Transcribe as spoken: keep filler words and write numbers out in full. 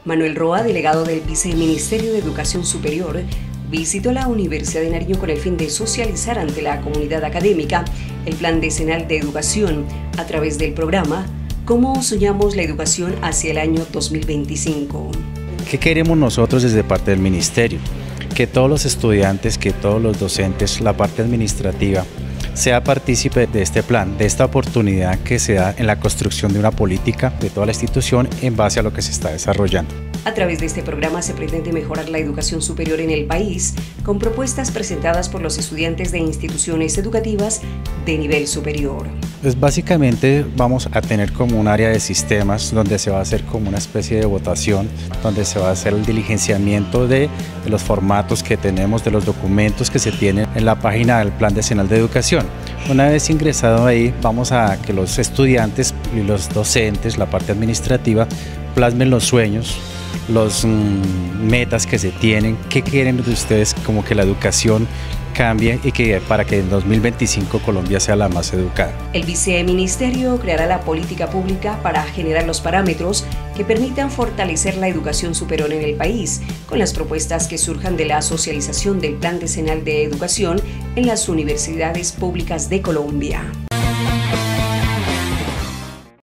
Manuel Roa, delegado del Viceministerio de Educación Superior, visitó la Universidad de Nariño con el fin de socializar ante la comunidad académica el Plan Decenal de Educación a través del programa ¿Cómo soñamos la educación hacia el año dos mil veinticinco? ¿Qué queremos nosotros desde parte del Ministerio? Que todos los estudiantes, que todos los docentes, la parte administrativa, sea partícipe de este plan, de esta oportunidad que se da en la construcción de una política de toda la institución en base a lo que se está desarrollando. A través de este programa se pretende mejorar la educación superior en el país con propuestas presentadas por los estudiantes de instituciones educativas de nivel superior. Pues básicamente vamos a tener como un área de sistemas donde se va a hacer como una especie de votación, donde se va a hacer el diligenciamiento de, de los formatos que tenemos, de los documentos que se tienen en la página del Plan Decenal de Educación. Una vez ingresado ahí, vamos a que los estudiantes y los docentes, la parte administrativa, plasmen los sueños, los mmm, metas que se tienen, qué quieren de ustedes como que la educación cambie y que para que en dos mil veinticinco Colombia sea la más educada. El viceministerio creará la política pública para generar los parámetros que permitan fortalecer la educación superior en el país, con las propuestas que surjan de la socialización del Plan Decenal de Educación en las universidades públicas de Colombia.